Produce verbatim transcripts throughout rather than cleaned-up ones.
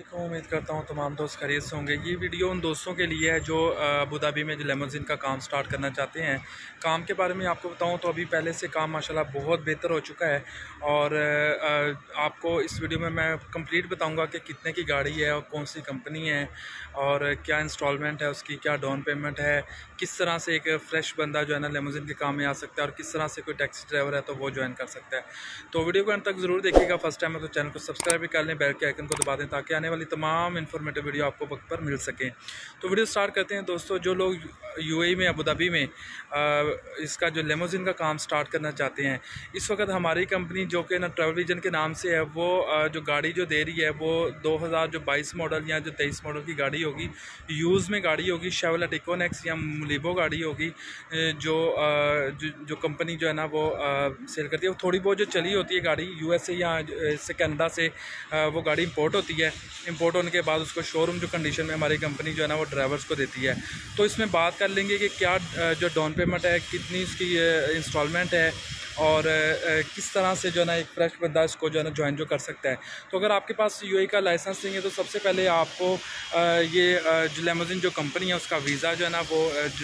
वालेकुम। उम्मीद करता हूँ तमाम दोस्त खैरियत से होंगे। ये वीडियो उन दोस्तों के लिए है जो अबू धाबी में जो लेमोजिन का काम स्टार्ट करना चाहते हैं। काम के बारे में आपको बताऊँ तो अभी पहले से काम माशाल्लाह बहुत बेहतर हो चुका है और आपको इस वीडियो में मैं कंप्लीट बताऊँगा कि कितने की गाड़ी है और कौन सी कंपनी है और क्या इंस्टॉलमेंट है उसकी, क्या डाउन पेमेंट है, किस तरह से एक फ़्रेश बंदा जो है ना लेमोजिन के काम में आ सकता है और किस तरह से कोई टैक्सी ड्राइवर है तो वो ज्वाइन कर सकता है। तो वीडियो को अंत तक ज़रूर देखिएगा। फर्स्ट टाइम है तो चैनल को सब्सक्राइब भी कर लें, बेल के आइकन को दबा दें ताकि आने वाली तमाम इन्फॉर्मेटिव वीडियो आपको वक्त पर मिल सकें। तो वीडियो स्टार्ट करते हैं दोस्तों। जो लोग यूएई में अबू धाबी में आ, इसका जो लेमोजिन का काम स्टार्ट करना चाहते हैं, इस वक्त हमारी कंपनी जो कि ना ट्रैवल विजन के नाम से है, वो आ, जो गाड़ी जो दे रही है वो दो हज़ार जो बाईस मॉडल या जो तेईस मॉडल की गाड़ी होगी, यूज़ में गाड़ी होगी, शेवलेट इकोनेक्स या मुलीबो गाड़ी होगी जो आ, जो, जो कंपनी जो है ना वो आ, सेल करती है। वो थोड़ी बहुत जो चली होती है गाड़ी यूएस से या से कनाडा से आ, वो गाड़ी इंपोर्ट होती है। इंपोर्ट होने के बाद उसको शोरूम जो कंडीशन में हमारी कंपनी जो है ना वो ड्राइवर्स को देती है। तो इसमें बात कर लेंगे कि क्या जो डाउन पेमेंट है, कितनी इसकी इंस्टॉलमेंट है और किस तरह से जो है ना एक फ्रेश बंदा इसको जो है ना ज्वाइन जो कर सकता है। तो अगर आपके पास यूएई का लाइसेंस नहीं है तो सबसे पहले आपको ये जो लेमोजिन जो कंपनी है उसका वीज़ा जो है ना वो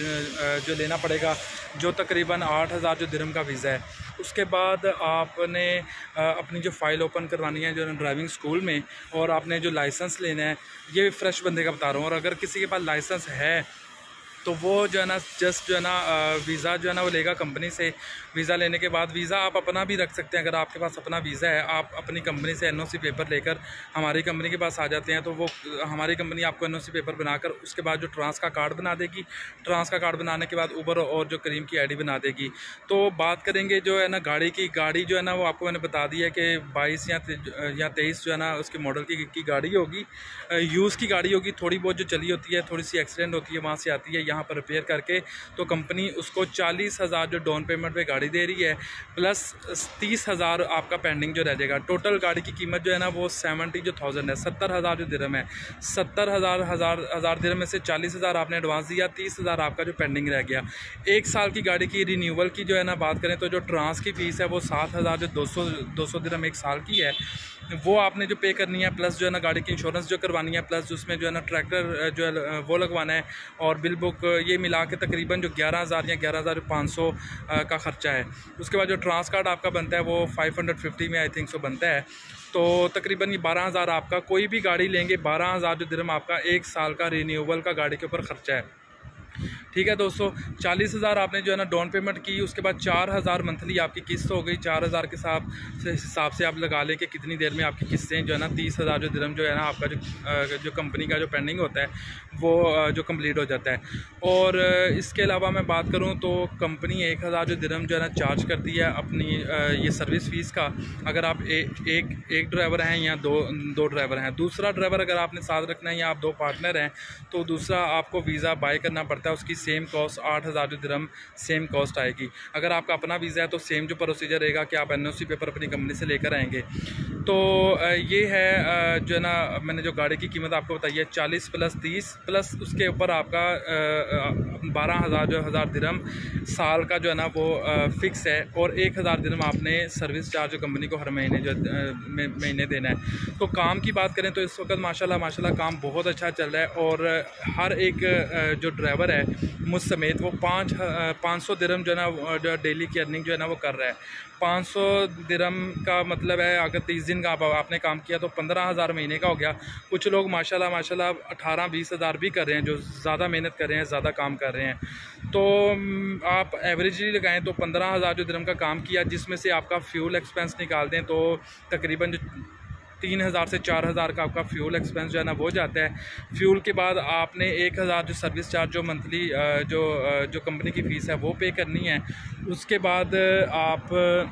जो लेना पड़ेगा, जो तकरीबन आठ हज़ार जो दिरहम का वीज़ा है। उसके बाद आपने अपनी जो फ़ाइल ओपन करवानी है जो है ड्राइविंग स्कूल में, और आपने जो लाइसेंस लेना है, ये फ्रेश बंदे का बता रहा हूँ। और अगर किसी के पास लाइसेंस है तो वो जो है ना जस्ट जो है ना वीज़ा जो है ना वो लेगा कंपनी से। वीज़ा लेने के बाद वीज़ा आप अपना भी रख सकते हैं। अगर आपके पास अपना वीज़ा है, आप अपनी कंपनी से एनओसी पेपर लेकर हमारी कंपनी के पास आ जाते हैं तो वो हमारी कंपनी आपको एनओसी पेपर बनाकर उसके बाद जो ट्रांस का कार्ड बना देगी। ट्रांस का कार्ड बनाने के बाद उबर और जो करीम की आईडी बना देगी। तो बात करेंगे जो है ना गाड़ी की, गाड़ी जो है ना वो आपको मैंने बता दी है कि बाईस या या तेईस जो है ना उसके मॉडल की, की गाड़ी होगी, यूज़ की गाड़ी होगी। थोड़ी बहुत जो चली होती है, थोड़ी सी एक्सीडेंट होती है, वहाँ से आती है यहाँ पर रिपेयर करके। तो कंपनी उसको चालीस हज़ार जो डाउन पेमेंट पे गाड़ी दे रही है, प्लस तीस हज़ार आपका पेंडिंग जो रह जाएगा। टोटल गाड़ी की कीमत जो है ना वो सेवेंटी जो थाउजेंड है, सत्तर हज़ार जो दिरहम है। सत्तर हज़ार हज़ार हज़ार दिरहम में से चालीस हज़ार आपने एडवांस दिया, तीस हज़ार आपका जो पेंडिंग रह गया। एक साल की गाड़ी की रिन्यूअल की जो है ना बात करें तो जो ट्रांस की फ़ीस है वो सात हज़ार जो दो सौ दो सौ दिरहम एक साल की है, वो आपने जो पे करनी है। प्लस जो है ना गाड़ी की इंश्योरेंस जो करवानी है, प्लस उसमें जो है ना ट्रैक्टर जो है वो लगवाना है और बिल बुक, ये मिला के तकरीबन जो ग्यारह हज़ार या ग्यारह हज़ार पाँच सौ का ख़र्चा है। उसके बाद जो ट्रांस कार्ड आपका बनता है वो फाइव हंड्रेड फिफ्टी में आई थिंक सो बनता है। तो तकरीबन ये बारह हज़ार आपका, कोई भी गाड़ी लेंगे बारह हज़ार जो दिरहम आपका एक साल का रिन्यूअल का गाड़ी के ऊपर ख़र्चा है। ठीक है दोस्तों, चालीस हज़ार आपने जो है ना डाउन पेमेंट की, उसके बाद चार हज़ार मंथली आपकी किस्त हो गई। चार हज़ार के साथ से हिसाब से आप लगा लें कि कितनी देर में आपकी किस्तें जो है ना तीस हज़ार जो दिरहम जो है ना आपका जो जो कंपनी का जो पेंडिंग होता है वो जो कंप्लीट हो जाता है। और इसके अलावा मैं बात करूं तो कंपनी एक हज़ार जो दिरहम जो है ना चार्ज करती है अपनी ये सर्विस फ़ीस का। अगर आप ए, एक एक ड्राइवर हैं या दो दो ड्राइवर हैं, दूसरा ड्राइवर अगर आपने साथ रखना है या आप दो पार्टनर हैं तो दूसरा आपको वीज़ा बाय करना पड़ता है। उसकी सेम कॉस्ट आठ हज़ार जो दिरहम सेम कॉस्ट आएगी। अगर आपका अपना वीज़ा है तो सेम जो प्रोसीजर रहेगा कि आप एनओसी पेपर अपनी कंपनी से लेकर आएंगे। तो ये है जो है ना मैंने जो गाड़ी की कीमत आपको बताई है, चालीस प्लस तीस प्लस उसके ऊपर आपका बारह हज़ार जो हज़ार दिरहम साल का जो है ना वो फ़िक्स है, और एक हज़ार दिरहम आपने सर्विस चार्ज जो कंपनी को हर महीने जो महीने देना है। तो काम की बात करें तो इस वक्त माशाल्लाह माशाल्लाह काम बहुत अच्छा चल रहा है और हर एक जो ड्राइवर है मुझ समेत वो पाँच पाँच सौ दिरहम जो है ना जो डेली की अर्निंग जो है ना वो कर रहा है। पाँच सौ दिरहम का मतलब है अगर तीस दिन का आप, आपने काम किया तो पंद्रह हज़ार महीने का हो गया। कुछ लोग माशाल्लाह माशाल्लाह अठारह बीस हज़ार भी कर रहे हैं जो ज़्यादा मेहनत कर रहे हैं, ज़्यादा काम कर रहे हैं। तो आप एवरेजली लगाएं तो पंद्रह हज़ार जो दिरहम का काम किया, जिसमें से आपका फ्यूल एक्सपेंस निकाल दें तो तकरीबन जो तीन हज़ार से चार हज़ार का आपका फ्यूल एक्सपेंस जो है ना वो जाता है। फ्यूल के बाद आपने एक हज़ार जो सर्विस चार्ज जो मंथली जो जो कंपनी की फ़ीस है वो पे करनी है। उसके बाद आप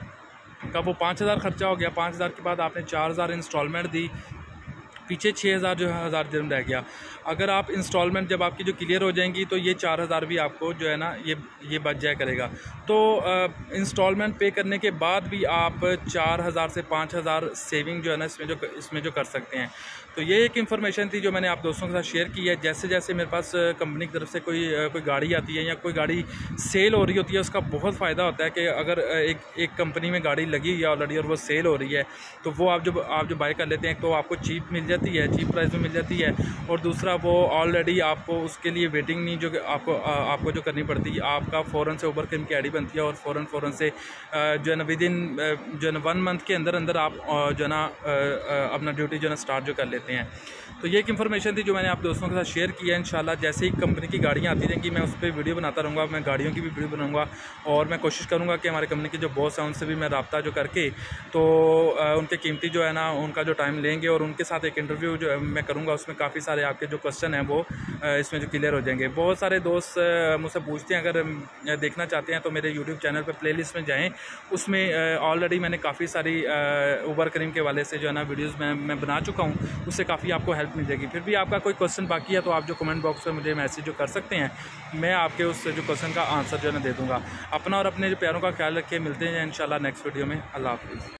का वो पाँच हज़ार ख़र्चा हो गया। पाँच हज़ार के बाद आपने चार हज़ार इंस्टॉलमेंट दी, पीछे छः हज़ार जो है हज़ार दिरहम रह गया। अगर आप इंस्टॉलमेंट जब आपकी जो क्लियर हो जाएंगी तो ये चार हज़ार भी आपको जो है ना ये ये बच जाया करेगा। तो इंस्टॉलमेंट पे करने के बाद भी आप चार हज़ार से पाँच हज़ार सेविंग जो है ना इसमें जो इसमें जो कर सकते हैं। तो ये एक इन्फॉर्मेशन थी जो मैंने आप दोस्तों के साथ शेयर की है। जैसे जैसे मेरे पास कंपनी की तरफ से कोई कोई गाड़ी आती है या कोई गाड़ी सेल हो रही होती है, उसका बहुत फ़ायदा होता है कि अगर एक एक कंपनी में गाड़ी लगी हुई है ऑलरेडी और वो सेल हो रही है तो वो आप जब आप जो बाय कर लेते हैं तो आपको चीप मिल जाती है, चीप प्राइस में मिल जाती है। और दूसरा वो ऑलरेडी आपको उसके लिए वेटिंग नहीं जो आपको आपको जो करनी पड़ती है, आपका फ़ौरन से ऊबर की आईडी बनती है और फ़ौरन फ़ौरन से जो है ना विद इन जो है ना वन मंथ के अंदर अंदर आप जो है ना अपना ड्यूटी जो है ना स्टार्ट जो कर लेते हैं। तो ये एक इन्फॉर्मेशन थी जो मैंने आप दोस्तों के साथ शेयर किया है। इंशाल्लाह जैसे ही कंपनी की गाड़ियाँ आती रहेंगी मैं उस पर वीडियो बनाता रहूँगा, मैं गाड़ियों की भी वीडियो बनाऊँगा और मैं कोशिश करूँगा कि हमारे कंपनी के जो बॉस हैं उनसे भी मैं रब्ता जो करके तो उनके कीमती जो है ना उनका जो टाइम लेंगे और उनके साथ एक इंटरव्यू जो मैं करूँगा, उसमें काफ़ी सारे आपके जो क्वेश्चन हैं वो इसमें जो क्लियर हो जाएंगे। बहुत सारे दोस्त मुझसे पूछते हैं, अगर देखना चाहते हैं तो मेरे यूट्यूब चैनल पर प्लेलिस्ट में जाएँ, उसमें ऑलरेडी मैंने काफ़ी सारी उबर करीम के वाले से जो है ना वीडियोज़ मैं मैं बना चुका हूँ, उससे काफ़ी आपको हेल्प मिल जाएगी। फिर भी आपका कोई क्वेश्चन बाकी है तो आप जो कमेंट बॉक्स में मुझे मैसेज जो कर सकते हैं, मैं आपके उस जो क्वेश्चन का आंसर जो है ना दे दूँगा। अपना और अपने जो प्यारों का ख्याल रखिए, मिलते हैं इंशाल्लाह नेक्स्ट वीडियो में। अल्लाह हाफ़िज़।